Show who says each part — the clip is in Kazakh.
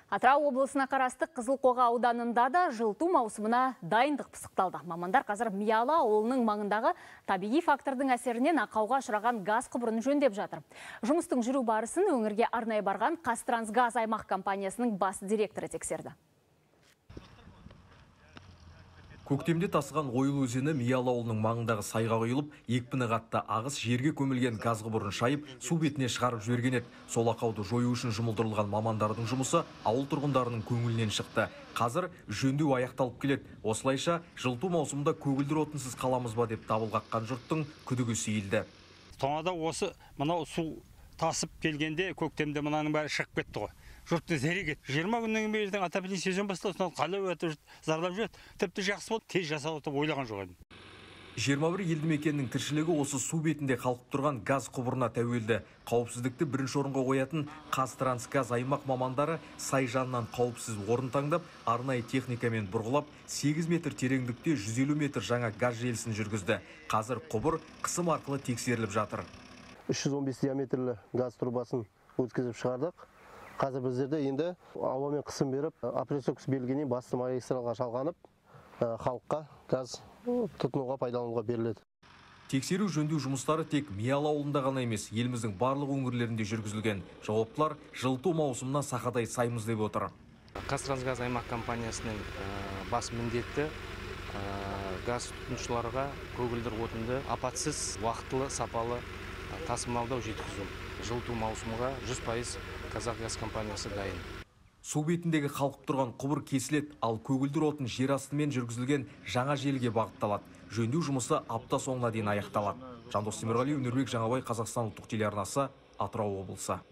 Speaker 1: Атырау облысына қарасты Қызылқоға ауданында да жылыту маусымына дайындық пысықталды. Мамандар қазір Миялы ауылының маңындағы табиғи фактордың әсерінен ақауға ұшыраған газ құбырын жөндеп жатыр. Жұмыстың жүру барысын өңірге арнайы барған Қазтрансгаз аймақ компаниясының бас директоры тексерді.
Speaker 2: Көктемде тасыған Ойыл өзені Миялы ауылының маңындағы сайға құйылып, екпіні қатты ағыс жерге көмілген газ құбырын шайып, су бетіне шығарып жіберген еді. Сол ақауды жою үшін жұмылдырылған мамандардың жұмысы ауыл тұрғындарының көңілінен шықты. Қазір жөндеу аяқталып келеді. Осылайша жылыту маусымында көгілдір отынсыз қаламыз ба деп дабыл қаққан жұрттың күдігі сейілді.
Speaker 3: Тоңада осы мынау су тасып келгенде көктемде мынаның бәрі шығып кетті ғой. Жұртты зерек етті. 20 күннен кейін ертең отопление сезон басталды, қалай өтіп зардап жүреді. Тіпті жақсы болды, тез жасап отырып ойлаған жоқ едім.
Speaker 2: 21 елді мекеннің тіршілігі осы су бетінде қалқып тұрған газ құбырына тәуелді. Қауіпсіздікті бірінші орынға қоятын Қазтрансгаз аймақ мамандары сай жанынан қауіпсіз орын таңдап, арнайы техникамен бұрғылап, 8 метр тереңдікте 150 метр жаңа газ желісін жүргізді. Қазір құбыр қысым арқылы тексеріліп жатыр.
Speaker 4: 315 диаметрлі газ трубасын өткізіп шығардық. Қазір біздерде енді ауамен қысым беріп, апрессокс белгінен басты магистралға жалғанып, халыққа газ тұтынуға пайдалануға беріледі.
Speaker 2: Тексеру жөндеу жұмыстары тек Миялы ауылында ғана емес, еліміздің барлық өңірлерінде жүргізілген. Жауаптылар жылыту маусымына сақадай саймыз деп отыр.
Speaker 5: Қазтрансгаз аймақ компаниясының бас міндеті газ тұтынушыларға көгілдір отынды апатсыз, уақытылы, сапалы тасымалдау жеткізу. Жылыту маусымға 100% Қазтрансгаз компаниясы дайын.
Speaker 2: Су бетіндегі қалқып тұрған құбыр кесіледі, ал көгілдір отын жер астымен жүргізілген жаңа желіге бағытталады. Жөндеу жұмысы апта соңына дейін аяқталады. Жандос Темірғалиев, Нұрбек Жаңабай, Қазақстан ұлттық телеарнасы, Атырау облысы.